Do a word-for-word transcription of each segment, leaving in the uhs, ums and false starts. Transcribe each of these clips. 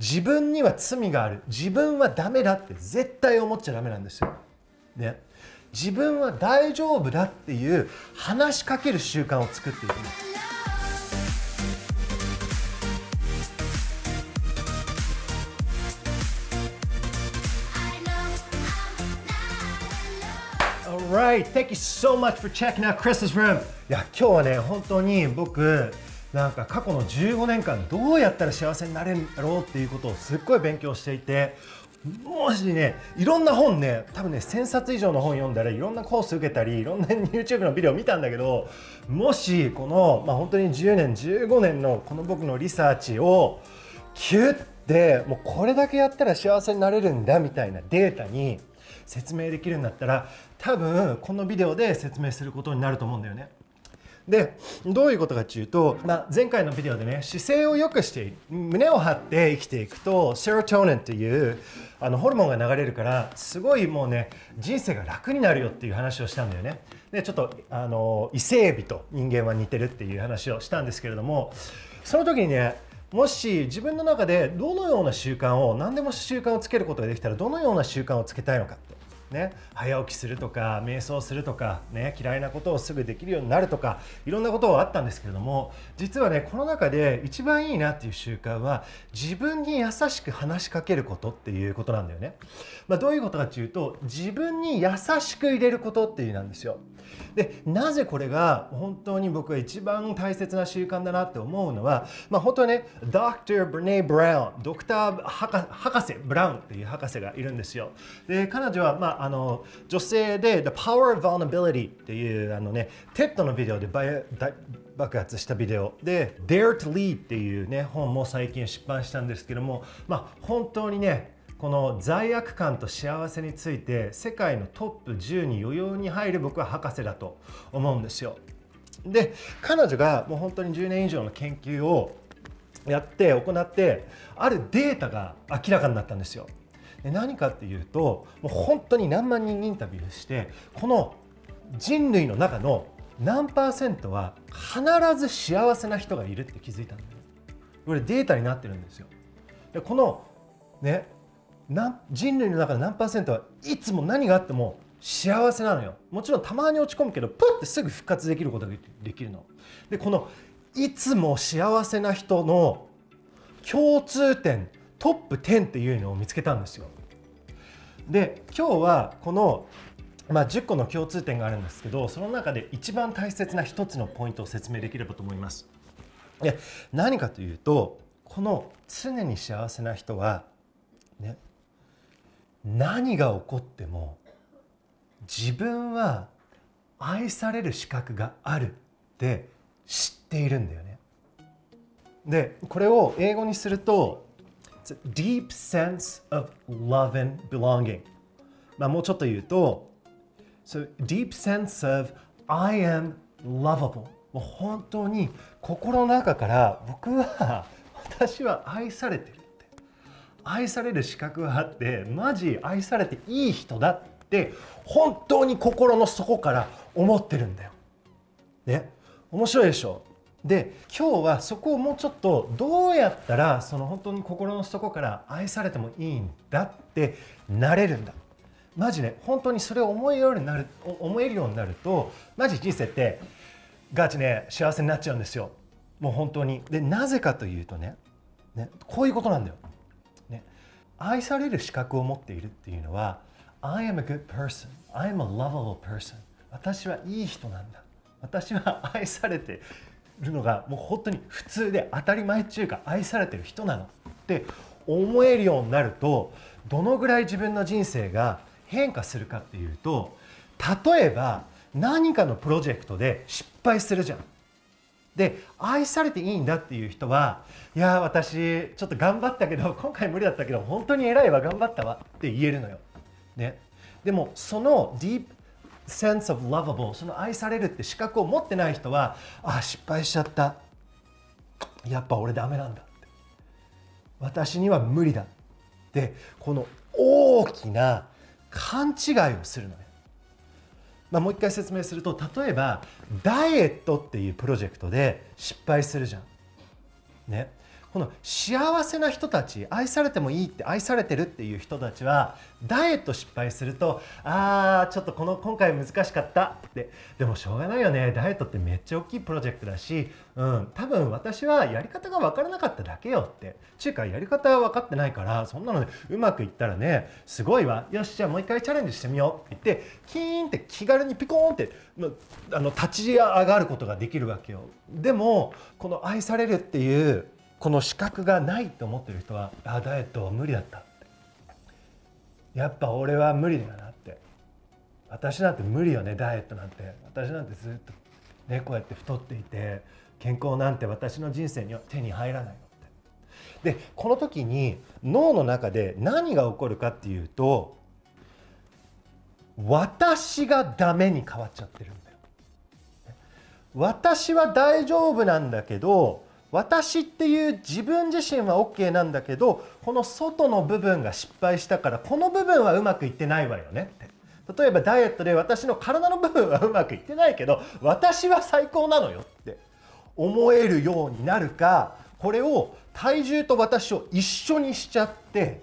自分には罪がある、自分はダメだって絶対思っちゃダメなんですよ。ね、自分は大丈夫だっていう話しかける習慣を作っていくんです。Alright, thank you so much for checking out Chris's room. いや、今日はね、本当に僕、なんか過去のじゅうごねんかんどうやったら幸せになれるんだろうっていうことをすっごい勉強していて、もしね、いろんな本ね、多分ね、せんさつ以上の本読んだらいろんなコース受けたり、いろんな YouTube のビデオ見たんだけど、もしこの、まあ、本当にじゅうねん、じゅうごねんのこの僕のリサーチをキュッて、もうこれだけやったら幸せになれるんだみたいなデータに説明できるんだったら、多分このビデオで説明することになると思うんだよね。で、どういうことかっていうと、まあ、前回のビデオでね、姿勢を良くして胸を張って生きていくとセロトニンっていうあのホルモンが流れるから、すごいもうね、人生が楽になるよっていう話をしたんだよね。で、ちょっとあの伊勢エビと人間は似てるっていう話をしたんですけれども、その時にね、もし自分の中でどのような習慣を、何でも習慣をつけることができたらどのような習慣をつけたいのかって。ね、早起きするとか瞑想するとか、ね、嫌いなことをすぐできるようになるとか、いろんなことがあったんですけれども、実はね、この中で一番いいなっていう習慣は自分に優しく話しかけることっていうことなんだよね。まあ、どういうことかというと、自分に優しく入れることっていうなんですよ。で、なぜこれが本当に僕が一番大切な習慣だなって思うのは、まあ、本当はね、ドクター・ブレネ・ブラウン、ドクター博士ブラウンっていう博士がいるんですよ。で、彼女は、まあ、あの女性で The Power of Vulnerability っていうあのね、テッドのビデオで大爆発したビデオで Dare to Lead っていうね、本も最近出版したんですけども、まあ、本当にね、この罪悪感と幸せについて世界のトップじゅうに余裕に入る僕は博士だと思うんですよ。で、彼女がもう本当にじゅうねん以上の研究をやって行って、あるデータが明らかになったんですよ。で、何かっていうと、もう本当に何万人インタビューして、この人類の中の何パーセントは必ず幸せな人がいるって気づいたんだよ。これデータになってるんですよ。で、このね、人類の中の何パーセントはいつも何があっても幸せなのよ。もちろんたまに落ち込むけど、プッてすぐ復活できることができるの。で、このいつも幸せな人の共通点トップじゅうっていうのを見つけたんですよ。で、今日はこの、まあ、じゅっこの共通点があるんですけど、その中で一番大切なひとつのポイントを説明できればと思います。で、何かというと、この常に幸せな人はね、何が起こっても自分は愛される資格があるって知っているんだよね。で、これを英語にすると It's a deep sense of love and belonging。まあ、もうちょっと言うと So deep sense of I am lovable。もう本当に心の中から僕は私は愛されてる。愛される資格があって、マジ愛されていい人だって本当に心の底から思ってるんだよ。ね、面白いでしょ。で、今日はそこをもうちょっとどうやったらその本当に心の底から愛されてもいいんだってなれるんだ。マジね、本当にそれを思えるようになる、思えるようになると、マジ人生ってガチね、幸せになっちゃうんですよ。もう本当に。で、なぜかというとね、ね、こういうことなんだよ。愛される資格を持っているっていうのは I am a good person, I am a lovable person。 私はいい人なんだ、私は愛されてるのがもう本当に普通で当たり前っていうか、愛されてる人なのって思えるようになると、どのぐらい自分の人生が変化するかっていうと、例えば何かのプロジェクトで失敗するじゃん。で、愛されていいんだっていう人は、いや私ちょっと頑張ったけど今回無理だったけど本当に偉いわ、頑張ったわって言えるのよ、ね、でもその deep sense of lovable、 その愛されるって資格を持ってない人は、あ、失敗しちゃった、やっぱ俺ダメなんだって、私には無理だって、この大きな勘違いをするのね。まあ、もう一回説明すると、例えばダイエットっていうプロジェクトで失敗するじゃん。ね、 この幸せな人たち、愛されてもいいって愛されてるっていう人たちはダイエット失敗すると、あーちょっとこの今回難しかったって、でもしょうがないよね、ダイエットってめっちゃ大きいプロジェクトだし、うん、多分私はやり方が分からなかっただけよって、ちゅうかやり方は分かってないから、そんなのでうまくいったらねすごいわ、よしじゃあもう一回チャレンジしてみようって言ってキーンって気軽にピコーンってあの立ち上がることができるわけよ。でもこの愛されるっていうこの資格がないと思ってる人は、あダイエットは無理だったって、やっぱ俺は無理だなって、私なんて無理よねダイエットなんて、私なんてずっとねこうやって太っていて健康なんて私の人生には手に入らないよって。でこの時に脳の中で何が起こるかっていうと、私がダメに変わっちゃってるんだよ。私は大丈夫なんだけど、私っていう自分自身は OK なんだけど、この外の部分が失敗したからこの部分はうまくいってないわよねって。例えばダイエットで私の体の部分はうまくいってないけど私は最高なのよって思えるようになるか、これを体重と私を一緒にしちゃって、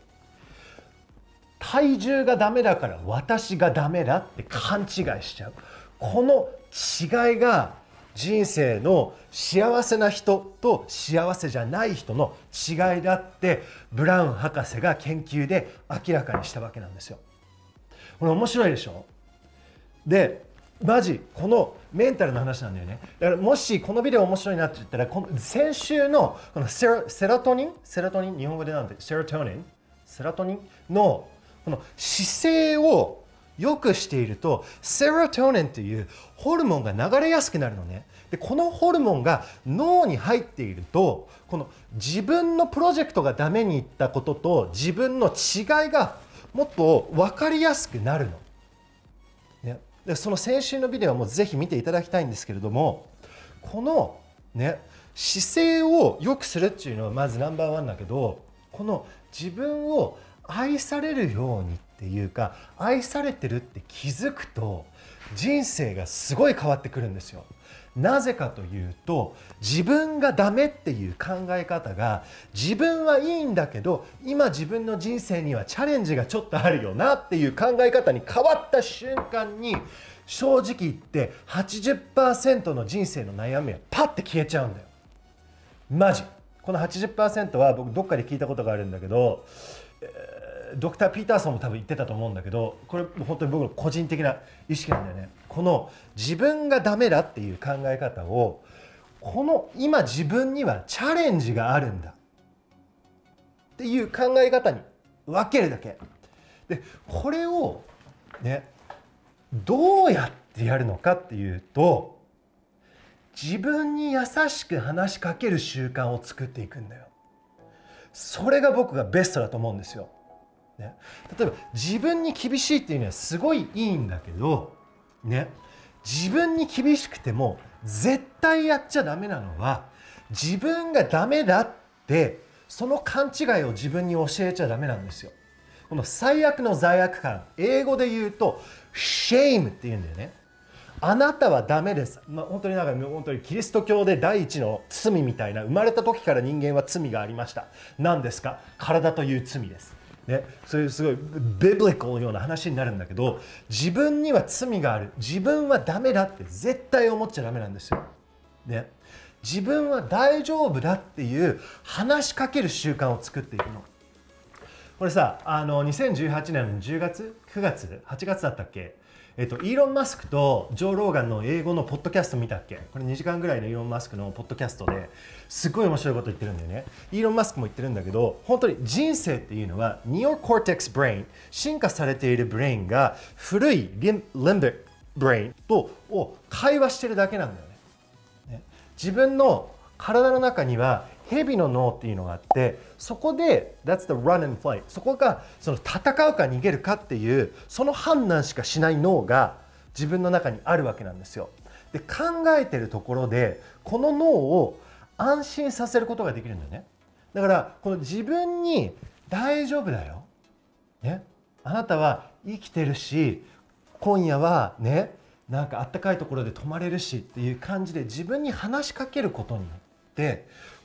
体重がダメだから私がダメだって勘違いしちゃう。この違いが人生の幸せな人と幸せじゃない人の違いだってブラウン博士が研究で明らかにしたわけなんですよ。これ面白いでしょ。でマジこのメンタルの話なんだよね。だからもしこのビデオ面白いなって言ったら、この先週のこのセロ、セロトニンセロトニン日本語でなんてセロトニンセロトニンのこの姿勢を良くしているとセロトニンというホルモンが流れやすくなるのね。でこのホルモンが脳に入っていると、この自分のプロジェクトがダメにいったことと自分の違いがもっと分かりやすくなるの、ね、でその先週のビデオもぜひ見ていただきたいんですけれども、このね姿勢を良くするっていうのはまずナンバーワンだけど、この自分を愛されるようにっていうか愛されてるって気づくと人生がすごい変わってくるんですよ。なぜかというと、自分がダメっていう考え方が、自分はいいんだけど今自分の人生にはチャレンジがちょっとあるよなっていう考え方に変わった瞬間に、正直言って はちじゅっパーセント の人生の悩みはパッて消えちゃうんだよ。マジこの はちじゅっパーセント は僕どっかで聞いたことがあるんだけど、ドクター・ピーターソンも多分言ってたと思うんだけど、これ本当に僕の個人的な意識なんだよね。この自分がダメだっていう考え方を、この今自分にはチャレンジがあるんだっていう考え方に分けるだけで、これをねどうやってやるのかっていうと、自分に優しく話しかける習慣を作っていくんだよ。それが僕がベストだと思うんですよ。ね、例えば自分に厳しいっていうのはすごいいいんだけど、ね、自分に厳しくても絶対やっちゃダメなのは、自分がダメだってその勘違いを自分に教えちゃダメなんですよ。この最悪の罪悪感、英語で言うと shame っていうんだよね。あなたはダメです、まあ、本当になんか本当にキリスト教で第一の罪みたいな、生まれた時から人間は罪がありました。何ですか？体という罪です。ね、そういうすごいビブリカルのような話になるんだけど、自分には罪がある、自分はダメだって絶対思っちゃダメなんですよ。ね、自分は大丈夫だっていう話しかける習慣を作っていくの。これさ、あのにせんじゅうはちねんのじゅうがつくがつはちがつだったっけ、えっと、イーロン・マスクとジョー・ローガンの英語のポッドキャスト見たっけ。これにじかんぐらいのイーロン・マスクのポッドキャストですごい面白いこと言ってるんだよね。イーロン・マスクも言ってるんだけど、本当に人生っていうのはニオコーテックスブレイン、進化されているブレインが古いリンリンビックブレインとを会話してるだけなんだよね。ね、自分の体の中には蛇の脳っていうのがあって、そこで That's the run and flight、 そこがその戦うか逃げるかっていうその判断しかしない脳が自分の中にあるわけなんですよ。で考えてるところでこの脳を安心させることができるんだよね。だからこの自分に大丈夫だよ、ね、あなたは生きてるし今夜はねなんかあったかいところで泊まれるしっていう感じで自分に話しかけることによって、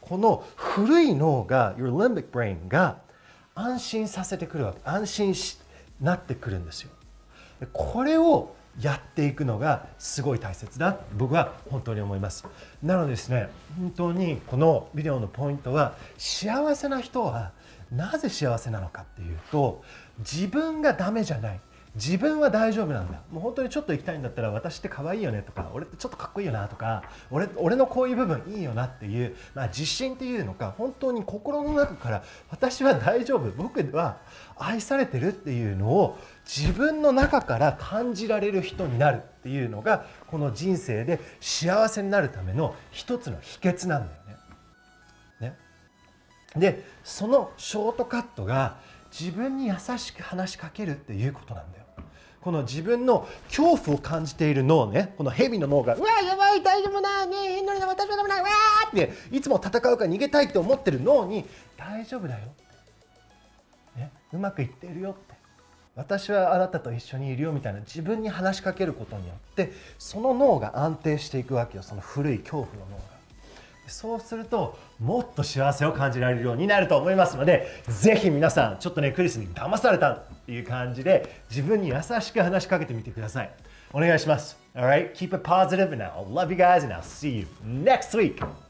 この古い脳が your limbic brain が安心させてくるわけ。安心しなってくるんですよ。これをやっていくのがすごい大切だ僕は本当に思います。なのでですね、本当にこのビデオのポイントは、幸せな人はなぜ幸せなのかっていうと、自分がダメじゃない、自分は大丈夫なんだ、もう本当にちょっと行きたいんだったら私って可愛いよねとか、俺ってちょっとかっこいいよなとか、俺俺のこういう部分いいよなっていう、まあ、自信っていうのか、本当に心の中から私は大丈夫、僕は愛されてるっていうのを自分の中から感じられる人になるっていうのが、この人生で幸せになるための一つの秘訣なんだよね。ね。で、そのショートカットが自分に優しく話しかけるっていうことなんだよ。この自分の恐怖を感じている脳ね、この蛇の脳が、うわーやばい大丈夫なねえ変なの私はダメだわーっていつも戦うから逃げたいって思ってる脳に、大丈夫だよ、ね、うまくいっているよって、私はあなたと一緒にいるよみたいな自分に話しかけることによって、その脳が安定していくわけよ。その古い恐怖の脳が。そうするともっと幸せを感じられるようになると思いますので、ぜひ皆さんちょっとねクリスに騙されたっていう感じで自分に優しく話しかけてみてください。お願いします。 Alright, keep it positive and I'll love you guys and I'll see you next week.